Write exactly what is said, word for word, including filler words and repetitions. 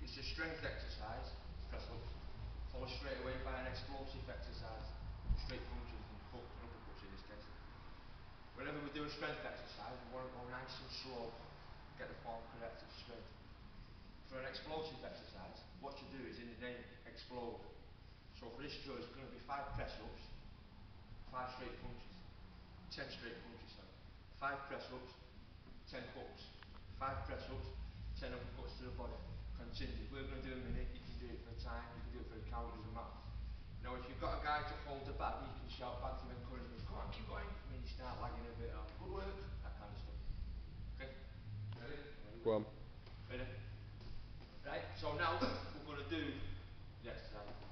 It's a strength exercise, press ups, followed straight away by an explosive exercise, straight punches and hooks and uppercuts in this case. Whenever we do a strength exercise, we want to go nice and slow, get the form correct of strength. For an explosive exercise, what you do is in the name, explode. So for this drill, it's going to be five press ups, five straight punches, ten straight punches, sorry. Five press ups, ten hooks, five press ups, ten uppercuts to the body. Continue. We're going to do a minute, you can do it for a time, you can do it for a count, doesn't matter. Now if you've got a guy to hold the bag, you can shout back to him encouragement, come on, keep going, and then you start lagging a bit, oh, good work, that kind of stuff. Okay? Ready? Go on. Ready? Right, so now we're going to do the exercise.